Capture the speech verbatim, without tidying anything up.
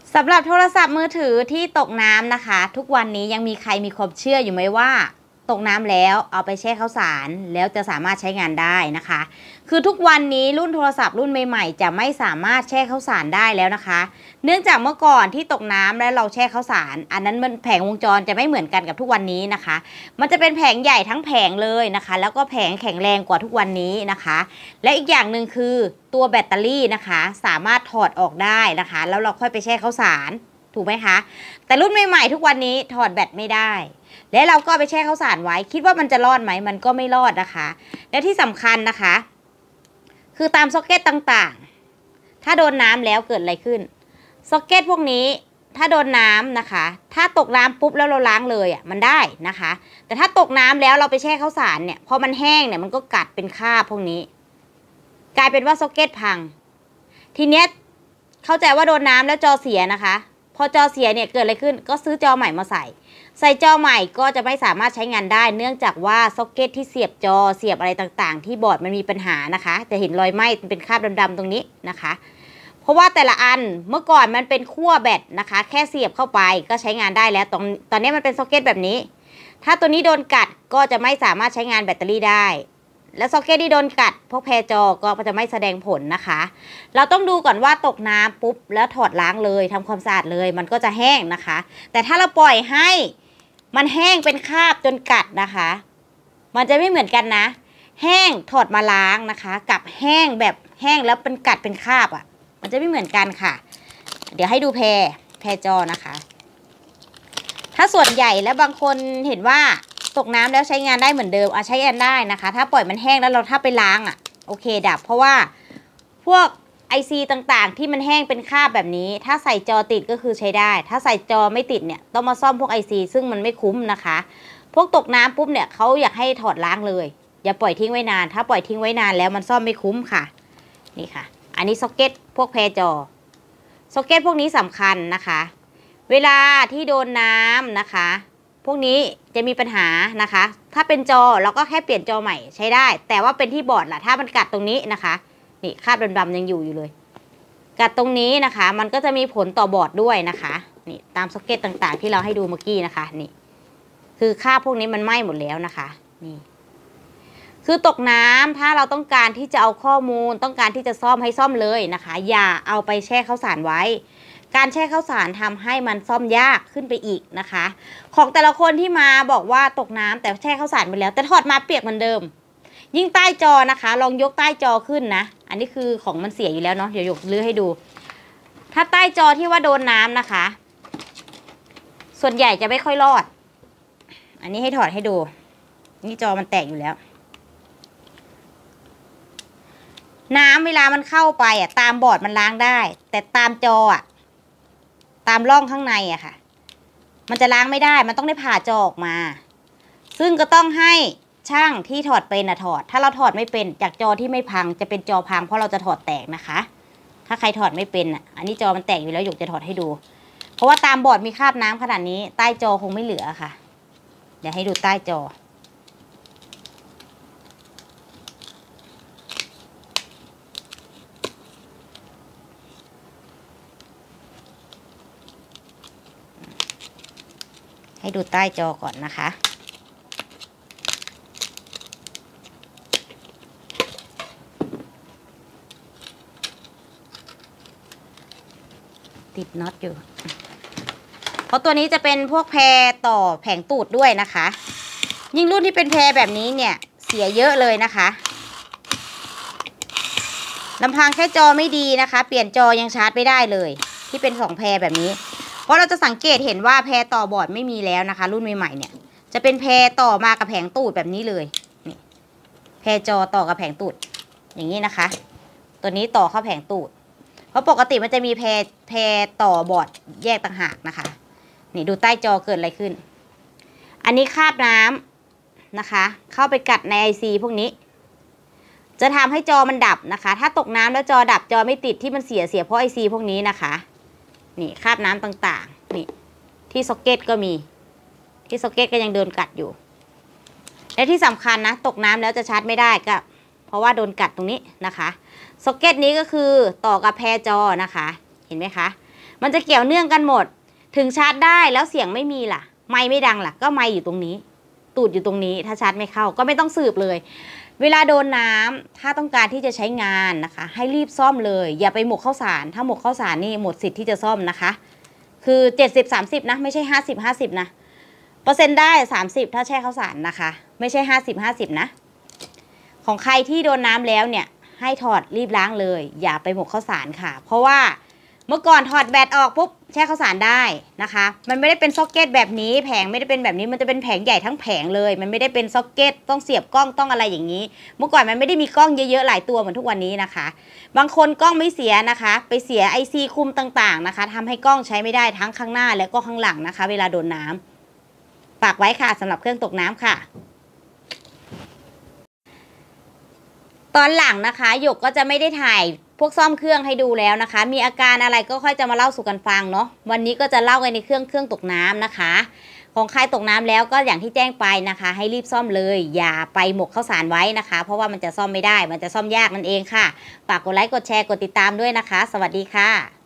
สำหรับโทรศัพท์มือถือที่ตกน้ำนะคะทุกวันนี้ยังมีใครมีความเชื่ออยู่ไหมว่าตกน้ำแล้วเอาไปแช่ข้าวสารแล้วจะสามารถใช้งานได้นะคะคือทุกวันนี้รุ่นโทรศัพท์รุ่นใหม่ๆจะไม่สามารถแช่ข้าวสารได้แล้วนะคะเนื่องจากเมื่อก่อนที่ตกน้ำแล้วเราแช่ข้าวสารอันนั้นมันแผงวงจรจะไม่เหมือนกันกับทุกวันนี้นะคะมันจะเป็นแผงใหญ่ทั้งแผงเลยนะคะแล้วก็แผงแข็งแรงกว่าทุกวันนี้นะคะและอีกอย่างหนึ่งคือตัวแบตเตอรี่นะคะสามารถถอดออกได้นะคะแล้วเราค่อยไปแช่ข้าวสารถูกไหมคะแต่รุ่นใหม่ๆทุกวันนี้ถอดแบตไม่ได้และเราก็ไปแช่ข้าวสารไว้คิดว่ามันจะรอดไหมมันก็ไม่รอดนะคะและที่สำคัญนะคะคือตามซ็อกเก็ตต่างๆถ้าโดนน้ำแล้วเกิดอะไรขึ้นซ็อกเก็ตพวกนี้ถ้าโดนน้ำนะคะถ้าตกน้ำปุ๊บแล้วเราล้างเลยอ่ะมันได้นะคะแต่ถ้าตกน้ำแล้วเราไปแช่ข้าวสารเนี่ยพอมันแห้งเนี่ยมันก็กัดเป็นคราบพวกนี้กลายเป็นว่าซ็อกเก็ตพังทีเนี้ยเข้าใจว่าโดนน้ำแล้วจอเสียนะคะพอจอเสียเนี่ยเกิดอะไรขึ้นก็ซื้อจอใหม่มาใส่ใส่จอใหม่ก็จะไม่สามารถใช้งานได้เนื่องจากว่าซ็อกเก็ตที่เสียบจอเสียบอะไรต่างๆที่บอร์ดมันมีปัญหานะคะจะเห็นรอยไหม้เป็นคราบดำๆตรงนี้นะคะเพราะว่าแต่ละอันเมื่อก่อนมันเป็นขั้วแบตนะคะแค่เสียบเข้าไปก็ใช้งานได้แล้วตอนตอนนี้มันเป็นซ็อกเก็ตแบบนี้ถ้าตัวนี้โดนกัดก็จะไม่สามารถใช้งานแบตเตอรี่ได้และซ็อกเก็ตที่โดนกัดพวกแพรจอก็จะไม่แสดงผลนะคะเราต้องดูก่อนว่าตกน้ำปุ๊บแล้วถอดล้างเลยทำความสะอาดเลยมันก็จะแห้งนะคะแต่ถ้าเราปล่อยให้มันแห้งเป็นคราบจนกัดนะคะมันจะไม่เหมือนกันนะแห้งถอดมาล้างนะคะกับแห้งแบบแห้งแล้วเป็นกัดเป็นคราบอ่ะมันจะไม่เหมือนกันค่ะเดี๋ยวให้ดูแพรแพรจอนะคะถ้าส่วนใหญ่แล้วบางคนเห็นว่าตกน้ำแล้วใช้งานได้เหมือนเดิมอ่ะใช้งานได้นะคะถ้าปล่อยมันแห้งแล้วเราถ้าไปล้างอ่ะโอเคดับเพราะว่าพวกไอซีต่างๆที่มันแห้งเป็นคราบแบบนี้ถ้าใส่จอติดก็คือใช้ได้ถ้าใส่จอไม่ติดเนี่ยต้องมาซ่อมพวกไอซีซึ่งมันไม่คุ้มนะคะพวกตกน้ำปุ๊บเนี่ยเขาอยากให้ถอดล้างเลยอย่าปล่อยทิ้งไว้นานถ้าปล่อยทิ้งไว้นานแล้วมันซ่อมไม่คุ้มค่ะนี่ค่ะอันนี้ซ็อกเก็ตพวกแพรจอซ็อกเก็ตพวกนี้สำคัญนะคะเวลาที่โดนน้ำนะคะพวกนี้จะมีปัญหานะคะถ้าเป็นจอเราก็แค่เปลี่ยนจอใหม่ใช้ได้แต่ว่าเป็นที่บอร์ดล่ะถ้ามันกัดตรงนี้นะคะนี่คราบดำๆยังอยู่อยู่เลยกัดตรงนี้นะคะมันก็จะมีผลต่อบอร์ดด้วยนะคะนี่ตามซ็อกเก็ตต่างๆที่เราให้ดูเมื่อกี้นะคะนี่คือคราบพวกนี้มันไหม้หมดแล้วนะคะนี่คือตกน้ำถ้าเราต้องการที่จะเอาข้อมูลต้องการที่จะซ่อมให้ซ่อมเลยนะคะอย่าเอาไปแช่ข้าวสารไว้การแช่ข้าวสารทำให้มันซ่อมยากขึ้นไปอีกนะคะของแต่ละคนที่มาบอกว่าตกน้ำแต่แช่ข้าวสารไปแล้วแต่ถอดมาเปียกเหมือนเดิมยิ่งใต้จอนะคะลองยกใต้จอขึ้นนะอันนี้คือของมันเสียอยู่แล้วเนาะเดี๋ยวยกลื้อให้ดูถ้าใต้จอที่ว่าโดนน้ำนะคะส่วนใหญ่จะไม่ค่อยรอดอันนี้ให้ถอดให้ดูนี่จอมันแตกอยู่แล้วน้ำเวลามันเข้าไปอ่ะตามบอร์ดมันล้างได้แต่ตามจออ่ะตามร่องข้างในอะค่ะมันจะล้างไม่ได้มันต้องได้ผ่าจอออกมาซึ่งก็ต้องให้ช่างที่ถอดเป็นอะถอดถ้าเราถอดไม่เป็นจากจอที่ไม่พังจะเป็นจอพังเพราะเราจะถอดแตกนะคะถ้าใครถอดไม่เป็นอะอันนี้จอมันแตกอยู่แล้วหยกจะถอดให้ดูเพราะว่าตามบอร์ดมีคราบน้ำขนาดนี้ใต้จอคงไม่เหลือค่ะเดี๋ยวให้ดูใต้จอให้ดูใต้จอก่อนนะคะติดน็อตอยู่เพราะตัวนี้จะเป็นพวกแพรต่อแผงตูดด้วยนะคะยิ่งรุ่นที่เป็นแพรแบบนี้เนี่ยเสียเยอะเลยนะคะลำพังแค่จอไม่ดีนะคะเปลี่ยนจอยังชาร์จไม่ได้เลยที่เป็นสองแพรแบบนี้เพราะเราจะสังเกตเห็นว่าแพรต่อบอร์ดไม่มีแล้วนะคะรุ่นใหม่ๆเนี่ยจะเป็นแพรต่อมากับแผงตูดแบบนี้เลยนี่แพรจอต่อกับแผงตูดอย่างนี้นะคะตัวนี้ต่อเข้าแผงตูดเพราะปกติมันจะมีแพรแพรต่อบอร์ดแยกต่างหากนะคะนี่ดูใต้จอเกิดอะไรขึ้นอันนี้คราบน้ำนะคะเข้าไปกัดในไอซีพวกนี้จะทำให้จอมันดับนะคะถ้าตกน้ำแล้วจอดับจอไม่ติดที่มันเสียเสียเพราะไอซีพวกนี้นะคะนี่คราบน้ำต่างๆนี่ที่ซ็อกเก็ตก็มีที่ซ็อกเก็ตก็ยังโดนกัดอยู่และที่สำคัญนะตกน้ำแล้วจะชาร์จไม่ได้ก็เพราะว่าโดนกัดตรงนี้นะคะซ็อกเก็ตนี้ก็คือต่อกับแพรจอนะคะเห็นไหมคะมันจะเกี่ยวเนื่องกันหมดถึงชาร์จได้แล้วเสียงไม่มีล่ะไมค์ไม่ดังล่ะก็ไมค์อยู่ตรงนี้ตูดอยู่ตรงนี้ถ้าชาร์จไม่เข้าก็ไม่ต้องสืบเลยเวลาโดนน้ำถ้าต้องการที่จะใช้งานนะคะให้รีบซ่อมเลยอย่าไปหมกข้าวสารถ้าหมกข้าวสารนี่หมดสิทธิ์ที่จะซ่อมนะคะคือเจ็ดสิบ สามสิบนะไม่ใช่ห้าสิบ ห้าสิบนะเปอร์เซ็นต์ได้สามสิบถ้าแช่ข้าวสารนะคะไม่ใช่ห้าสิบ ห้าสิบนะของใครที่โดนน้ำแล้วเนี่ยให้ถอดรีบล้างเลยอย่าไปหมกข้าวสารค่ะเพราะว่าเมื่อก่อนถอดแบตออกปุ๊บแช่ข้าวสารได้นะคะมันไม่ได้เป็นซ็อกเก็ตแบบนี้แผงไม่ได้เป็นแบบนี้มันจะเป็นแผงใหญ่ทั้งแผงเลยมันไม่ได้เป็นซ็อกเก็ตต้องเสียบกล้องต้องอะไรอย่างนี้เมื่อก่อนมันไม่ได้มีกล้องเยอะๆหลายตัวเหมือนทุกวันนี้นะคะบางคนกล้องไม่เสียนะคะไปเสียไอซีคุมต่างๆนะคะทำให้กล้องใช้ไม่ได้ทั้งข้างหน้าและก็ข้างหลังนะคะเวลาโดนน้ำฝากไว้ค่ะสำหรับเครื่องตกน้ำค่ะตอนหลังนะคะหยกก็จะไม่ได้ถ่ายพวกซ่อมเครื่องให้ดูแล้วนะคะมีอาการอะไรก็ค่อยจะมาเล่าสู่กันฟังเนาะวันนี้ก็จะเล่ากันในเครื่องเครื่องตกน้ำนะคะของใครตกน้ำแล้วก็อย่างที่แจ้งไปนะคะให้รีบซ่อมเลยอย่าไปหมกข้าวสารไว้นะคะเพราะว่ามันจะซ่อมไม่ได้มันจะซ่อมยากนั่นเองค่ะฝากกดไลค์กดแชร์กดติดตามด้วยนะคะสวัสดีค่ะ